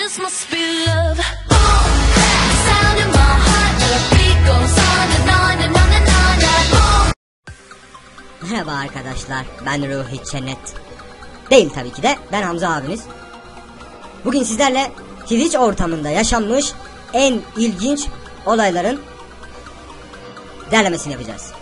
This must be love. Sound in my heart, the beat goes on and on and on and on. Merhaba arkadaşlar, ben Ruhi Cennet. Değil tabii ki de, ben Hamza abiniz. Bugün sizlerle Twitch ortamında yaşanmış en ilginç olayların derlemesini yapacağız.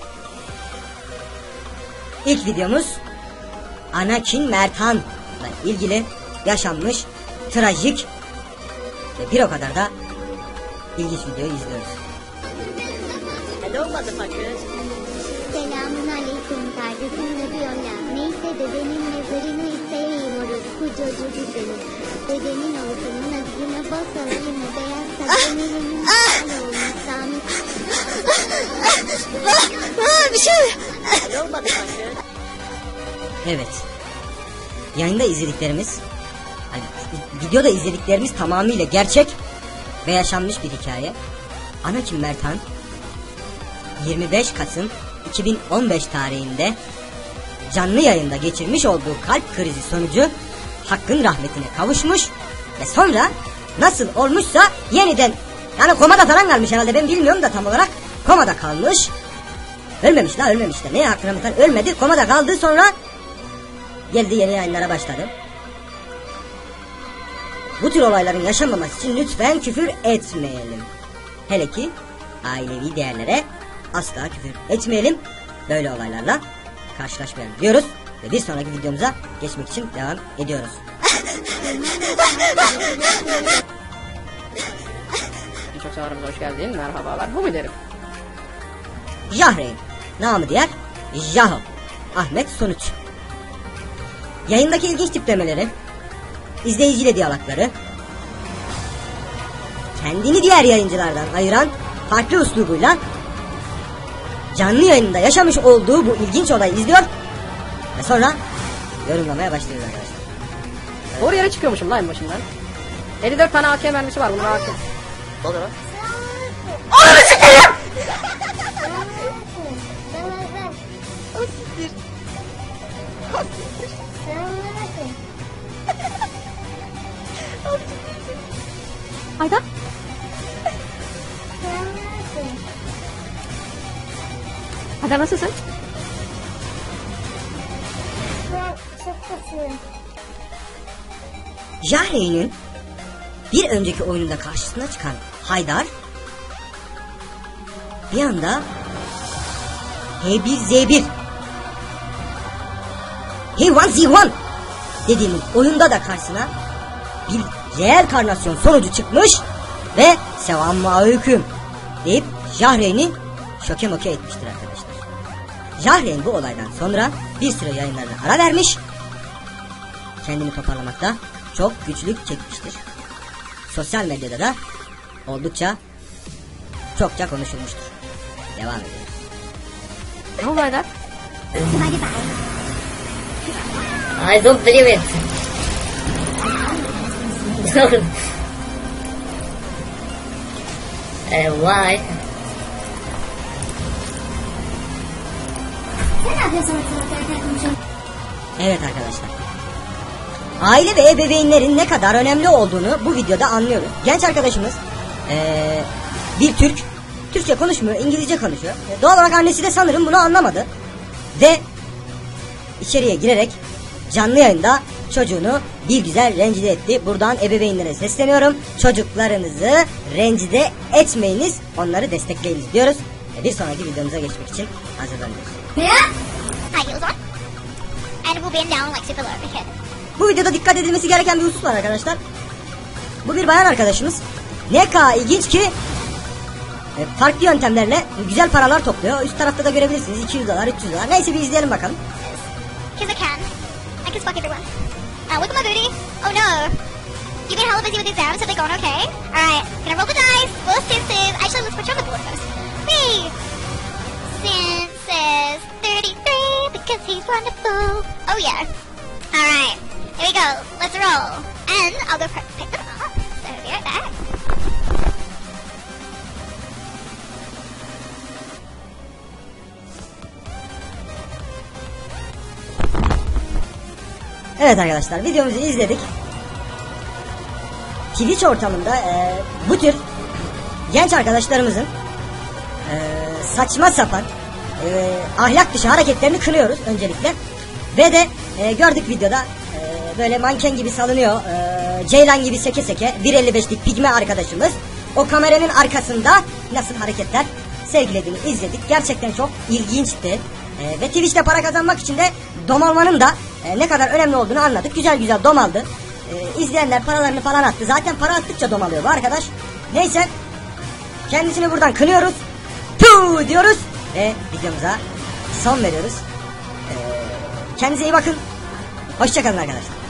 İlk videomuz Anakin Mertan'la ilgili yaşanmış trajik ve bir o kadar da ilginç videoyu izliyoruz. Hello motherfuckers. Selamun aleyküm kardeşim de diyor ya. Neyse dedenin mezarını isteyeyim orospu çocuğu senin. Dedenin ortamın adına basalayım o beyaz saçlarının hal olmuş Sami. Bir şey. Hello motherfuckers. Evet. Yayında izlediklerimiz, hani videoda izlediklerimiz tamamıyla gerçek ve yaşanmış bir hikaye. Anakin Mertan 25 Kasım 2015 tarihinde canlı yayında geçirmiş olduğu kalp krizi sonucu Hakk'ın rahmetine kavuşmuş ve sonra nasıl olmuşsa yeniden, yani komada falan kalmış herhalde, ben bilmiyorum da tam olarak komada kalmış. Ölmemiş de ne Hakk'ın rahmetine ölmedi, komada kaldı, sonra geldi yeni yayınlara başladı. Bu tür olayların yaşanmaması için lütfen küfür etmeyelim. Hele ki ailevi değerlere asla küfür etmeyelim. Böyle olaylarla karşılaşmayalım diyoruz. Ve bir sonraki videomuza geçmek için devam ediyoruz. Çok severimize hoş geldin. Merhabalar. Bu mu derim? Jahreyn, namı diğer Jaho, Ahmet Sonuç. Yayındaki ilginç tiplemeleri, izleyiciyle diyalogları, kendini diğer yayıncılardan ayıran farklı üslubuyla canlı yayında yaşamış olduğu bu ilginç olayı izliyor ve sonra yorumlamaya başlıyoruz arkadaşlar. Doğru yere çıkıyormuşum lan en başından. 54 tane AK mermisi var. Bunu rahat et. Olur mu? Ayda? Hadi nasılsın? Jahreyn'in bir önceki oyununda karşısına çıkan Haydar bir anda H1Z1 H1Z1 dediğimiz oyunda da karşısına bir reenkarnasyon sonucu çıkmış ve selamünaleyküm deyip Jahreyn'i şoke moke etmiştir arkadaşlar. Jahreyn bu olaydan sonra bir süre yayınlarına ara vermiş, kendini toparlamakta çok güçlük çekmiştir. Sosyal medyada da oldukça çokça konuşulmuştur. Devam ediyoruz. Ne oldu Haydar? I don't believe it. Why? Evet arkadaşlar. Aile ve ebeveynlerin ne kadar önemli olduğunu bu videoda anlıyoruz. Genç arkadaşımız bir Türk, Türkçe konuşmuyor, İngilizce konuşuyor. Doğal olarak annesi de sanırım bunu anlamadı. Ve içeriye girerek canlı yayında çocuğunu bir güzel rencide etti. Buradan ebeveynlere sesleniyorum. Çocuklarınızı rencide etmeyiniz, onları destekleyiniz diyoruz. Bir sonraki videomuza geçmek için hazırlanıyoruz. High heels on. And we'll bend down like super low over here. Bu videoda dikkat edilmesi gereken bir husus var arkadaşlar. Bu bir bayan arkadaşımız. Ne kadar ilginç ki farklı yöntemlerle güzel paralar topluyor. Üst tarafta da görebilirsiniz. 200 dolar, 300 dolar. Neyse bir izleyelim bakalım. Cause I can fuck everyone. Look at my booty. Oh no. You been hella busy with exams? Have they gone okay? Alright, gonna roll the dice. Full of senses. Actually, let's put chocolate bullet first. Hey! Senses 33 because he's wonderful. Oh yeah. Alright, here we go. Let's roll. And I'll go pick them up. So be right back. Evet arkadaşlar, videomuzu izledik. Twitch ortamında bu tür genç arkadaşlarımızın saçma sapan ahlak dışı hareketlerini kınıyoruz öncelikle. Ve de gördük videoda böyle manken gibi salınıyor, ceylan gibi seke seke 1.55'lik pigme arkadaşımız o kameranın arkasında nasıl hareketler sergilediğini izledik. Gerçekten çok ilginçti. Ve Twitch'te para kazanmak için de domalmanın da ne kadar önemli olduğunu anladık. Güzel güzel domaldı. İzleyenler paralarını falan attı. Zaten para attıkça domalıyor bu arkadaş. Neyse, kendisini buradan kınıyoruz. Puh diyoruz ve videomuza son veriyoruz. Kendinize iyi bakın. Hoşçakalın arkadaşlar.